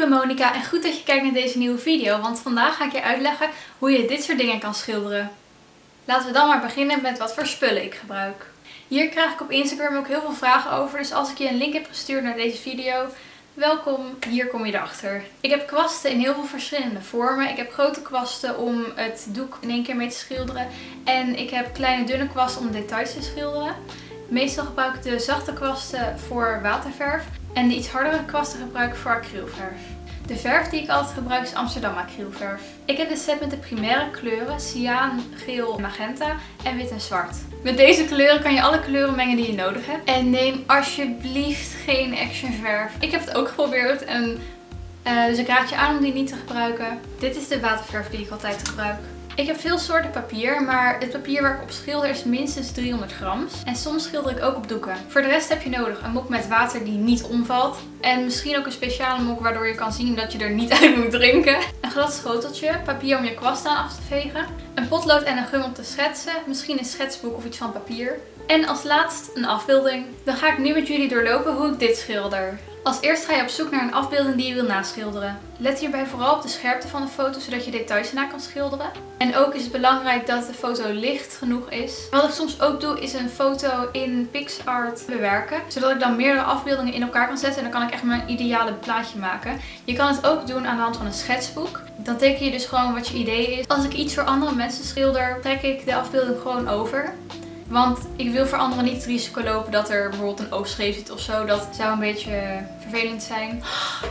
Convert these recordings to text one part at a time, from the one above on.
ben Monica en goed dat je kijkt naar deze nieuwe video, want vandaag ga ik je uitleggen hoe je dit soort dingen kan schilderen. Laten we dan maar beginnen met wat voor spullen ik gebruik. Hier krijg ik op Instagram ook heel veel vragen over, dus als ik je een link heb gestuurd naar deze video, welkom, hier kom je erachter. Ik heb kwasten in heel veel verschillende vormen. Ik heb grote kwasten om het doek in één keer mee te schilderen en ik heb kleine dunne kwasten om details te schilderen. Meestal gebruik ik de zachte kwasten voor waterverf en de iets hardere kwasten gebruik ik voor acrylverf. De verf die ik altijd gebruik is Amsterdam acrylverf. Ik heb de set met de primaire kleuren cyaan, geel, magenta en wit en zwart. Met deze kleuren kan je alle kleuren mengen die je nodig hebt. En neem alsjeblieft geen action verf. Ik heb het ook geprobeerd en dus ik raad je aan om die niet te gebruiken. Dit is de waterverf die ik altijd gebruik. Ik heb veel soorten papier, maar het papier waar ik op schilder is minstens 300 grams. En soms schilder ik ook op doeken. Voor de rest heb je nodig een mok met water die niet omvalt. En misschien ook een speciale mok waardoor je kan zien dat je er niet uit moet drinken. Een glad schoteltje, papier om je kwast aan af te vegen. Een potlood en een gum om te schetsen. Misschien een schetsboek of iets van papier. En als laatst een afbeelding. Dan ga ik nu met jullie doorlopen hoe ik dit schilder. Als eerst ga je op zoek naar een afbeelding die je wil naschilderen. Let hierbij vooral op de scherpte van de foto, zodat je details erna kan schilderen. En ook is het belangrijk dat de foto licht genoeg is. Wat ik soms ook doe is een foto in PixArt bewerken. Zodat ik dan meerdere afbeeldingen in elkaar kan zetten en dan kan ik echt mijn ideale plaatje maken. Je kan het ook doen aan de hand van een schetsboek. Dan teken je dus gewoon wat je idee is. Als ik iets voor andere mensen schilder, trek ik de afbeelding gewoon over. Want ik wil voor anderen niet het risico lopen dat er bijvoorbeeld een oog scheef zit of zo. Dat zou een beetje vervelend zijn.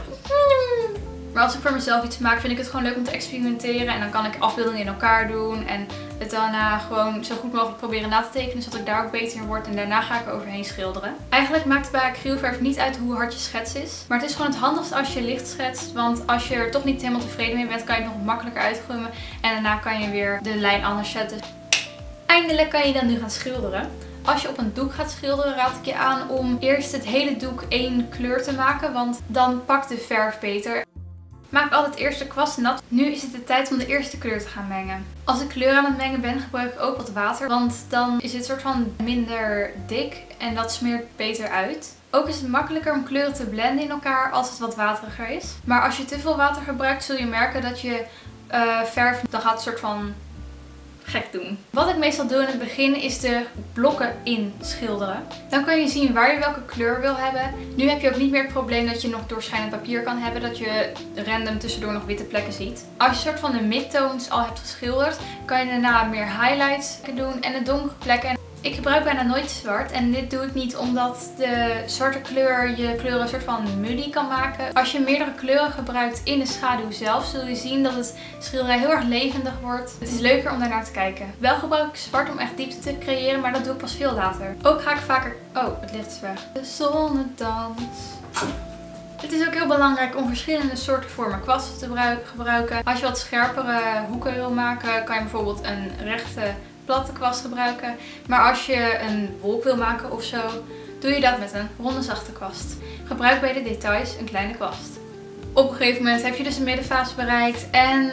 Maar als ik voor mezelf iets maak, vind ik het gewoon leuk om te experimenteren. En dan kan ik afbeeldingen in elkaar doen. En het daarna gewoon zo goed mogelijk proberen na te tekenen. Zodat ik daar ook beter in word. En daarna ga ik er overheen schilderen. Eigenlijk maakt het bij acrylverf niet uit hoe hard je schets is. Maar het is gewoon het handigst als je licht schetst. Want als je er toch niet helemaal tevreden mee bent, kan je het nog makkelijker uitgummen. En daarna kan je weer de lijn anders zetten. Eindelijk kan je dan nu gaan schilderen. Als je op een doek gaat schilderen, raad ik je aan om eerst het hele doek één kleur te maken, want dan pakt de verf beter. Maak altijd eerst de kwast nat. Nu is het de tijd om de eerste kleur te gaan mengen. Als ik kleur aan het mengen ben, gebruik ik ook wat water, want dan is het soort van minder dik en dat smeert beter uit. Ook is het makkelijker om kleuren te blenden in elkaar als het wat wateriger is. Maar als je te veel water gebruikt, zul je merken dat je verf dan gaat een soort van gek doen. Wat ik meestal doe in het begin is de blokken inschilderen. Dan kan je zien waar je welke kleur wil hebben. Nu heb je ook niet meer het probleem dat je nog doorschijnend papier kan hebben. Dat je random tussendoor nog witte plekken ziet. Als je een soort van de midtones al hebt geschilderd, kan je daarna meer highlights doen en de donkere plekken. Ik gebruik bijna nooit zwart en dit doe ik niet omdat de zwarte kleur je kleuren een soort van muddy kan maken. Als je meerdere kleuren gebruikt in de schaduw zelf, zul je zien dat het schilderij heel erg levendig wordt. Het is leuker om daarnaar te kijken. Wel gebruik ik zwart om echt diepte te creëren, maar dat doe ik pas veel later. Ook ga ik vaker... Oh, het licht is weg. De zonnedans. Het is ook heel belangrijk om verschillende soorten vormen kwasten te gebruiken. Als je wat scherpere hoeken wil maken, kan je bijvoorbeeld een rechte platte kwast gebruiken. Maar als je een wolk wil maken of zo, doe je dat met een ronde zachte kwast. Gebruik bij de details een kleine kwast. Op een gegeven moment heb je dus een middenfase bereikt en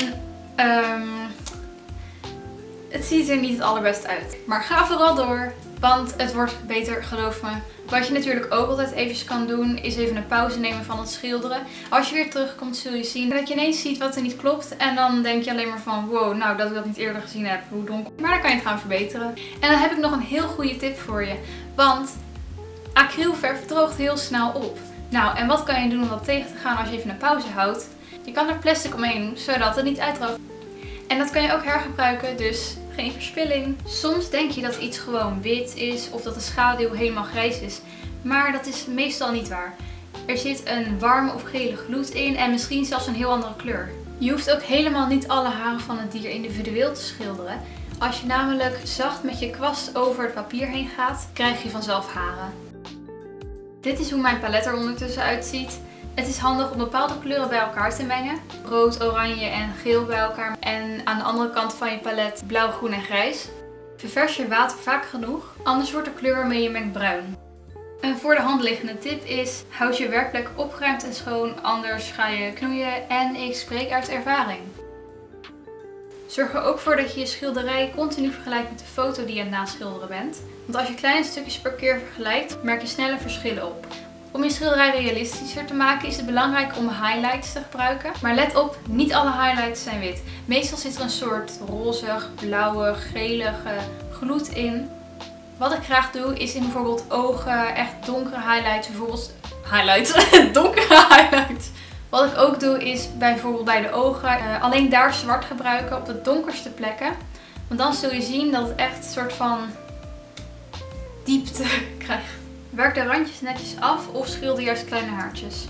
het ziet er niet het allerbest uit. Maar ga vooral door, want het wordt beter, geloof me. Wat je natuurlijk ook altijd even kan doen, is even een pauze nemen van het schilderen. Als je weer terugkomt, zul je zien dat je ineens ziet wat er niet klopt. En dan denk je alleen maar van, wow, nou dat ik dat niet eerder gezien heb, hoe donker. Maar dan kan je het gaan verbeteren. En dan heb ik nog een heel goede tip voor je. Want acrylverf droogt heel snel op. Nou, en wat kan je doen om dat tegen te gaan als je even een pauze houdt? Je kan er plastic omheen doen, zodat het niet uitdroogt. En dat kan je ook hergebruiken, dus geen verspilling. Soms denk je dat iets gewoon wit is of dat de schaduw helemaal grijs is. Maar dat is meestal niet waar. Er zit een warme of gele gloed in en misschien zelfs een heel andere kleur. Je hoeft ook helemaal niet alle haren van het dier individueel te schilderen. Als je namelijk zacht met je kwast over het papier heen gaat, krijg je vanzelf haren. Dit is hoe mijn palet er ondertussen uitziet. Het is handig om bepaalde kleuren bij elkaar te mengen. Rood, oranje en geel bij elkaar. En aan de andere kant van je palet blauw, groen en grijs. Ververs je water vaak genoeg, anders wordt de kleur waarmee je mengt bruin. Een voor de hand liggende tip is, houd je werkplek opgeruimd en schoon, anders ga je knoeien en ik spreek uit ervaring. Zorg er ook voor dat je je schilderij continu vergelijkt met de foto die je aan het naschilderen bent. Want als je kleine stukjes per keer vergelijkt, merk je snelle verschillen op. Om je schilderij realistischer te maken is het belangrijk om highlights te gebruiken. Maar let op, niet alle highlights zijn wit. Meestal zit er een soort rozig, blauwe, gelige gloed in. Wat ik graag doe is in bijvoorbeeld ogen echt donkere highlights. Donkere highlights. Wat ik ook doe is bijvoorbeeld bij de ogen alleen daar zwart gebruiken op de donkerste plekken. Want dan zul je zien dat het echt een soort van diepte krijgt. Werk de randjes netjes af of schilder juist kleine haartjes.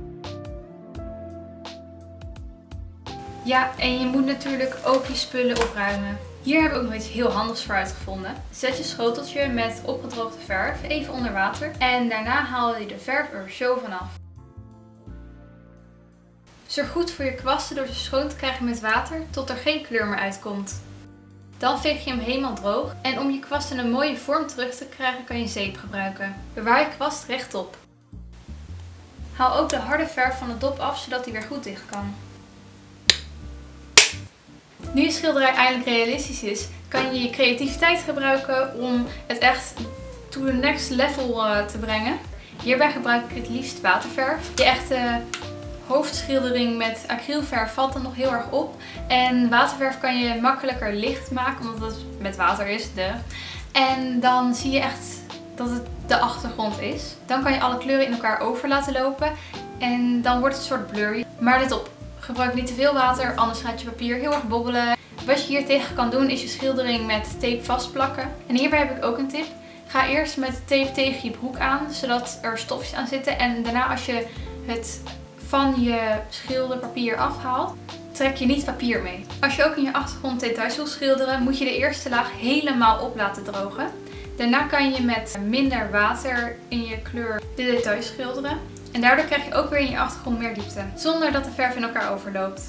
Ja, en je moet natuurlijk ook je spullen opruimen. Hier heb ik ook nog iets heel handigs voor uitgevonden. Zet je schoteltje met opgedroogde verf even onder water en daarna haal je de verf er zo vanaf. Zorg goed voor je kwasten door ze schoon te krijgen met water tot er geen kleur meer uitkomt. Dan veeg je hem helemaal droog en om je kwast in een mooie vorm terug te krijgen kan je zeep gebruiken. Bewaar je kwast rechtop. Haal ook de harde verf van de dop af zodat hij weer goed dicht kan. Nu je schilderij eindelijk realistisch is, kan je je creativiteit gebruiken om het echt to the next level te brengen. Hierbij gebruik ik het liefst waterverf. Je echte hoofdschildering met acrylverf valt dan nog heel erg op. En waterverf kan je makkelijker licht maken, omdat het met water is. En dan zie je echt dat het de achtergrond is. Dan kan je alle kleuren in elkaar over laten lopen. En dan wordt het een soort blurry. Maar let op, gebruik niet te veel water, anders gaat je papier heel erg bobbelen. Wat je hier tegen kan doen is je schildering met tape vastplakken. En hierbij heb ik ook een tip. Ga eerst met de tape tegen je broek aan, zodat er stofjes aan zitten. En daarna als je het van je schilderpapier afhaalt, trek je niet papier mee. Als je ook in je achtergrond details wil schilderen, moet je de eerste laag helemaal op laten drogen. Daarna kan je met minder water in je kleur de details schilderen. En daardoor krijg je ook weer in je achtergrond meer diepte, zonder dat de verf in elkaar overloopt.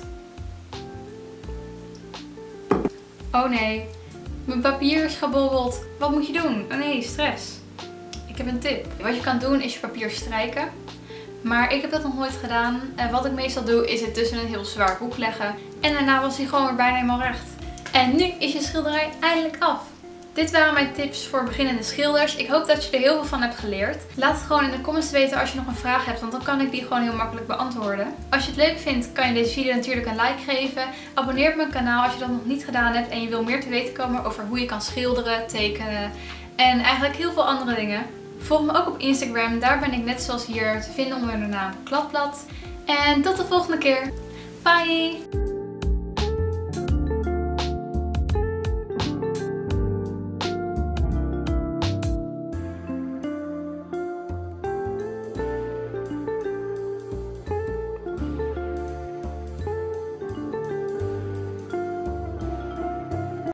Oh nee, mijn papier is gebobbeld. Wat moet je doen? Oh nee, stress. Ik heb een tip. Wat je kan doen is je papier strijken. Maar ik heb dat nog nooit gedaan. En wat ik meestal doe is het tussen een heel zwaar boek leggen. En daarna was hij gewoon weer bijna helemaal recht. En nu is je schilderij eindelijk af. Dit waren mijn tips voor beginnende schilders. Ik hoop dat je er heel veel van hebt geleerd. Laat het gewoon in de comments weten als je nog een vraag hebt, want dan kan ik die gewoon heel makkelijk beantwoorden. Als je het leuk vindt, kan je deze video natuurlijk een like geven. Abonneer op mijn kanaal als je dat nog niet gedaan hebt en je wil meer te weten komen over hoe je kan schilderen, tekenen en eigenlijk heel veel andere dingen. Volg me ook op Instagram, daar ben ik net zoals hier te vinden onder de naam Kladblad. En tot de volgende keer. Bye!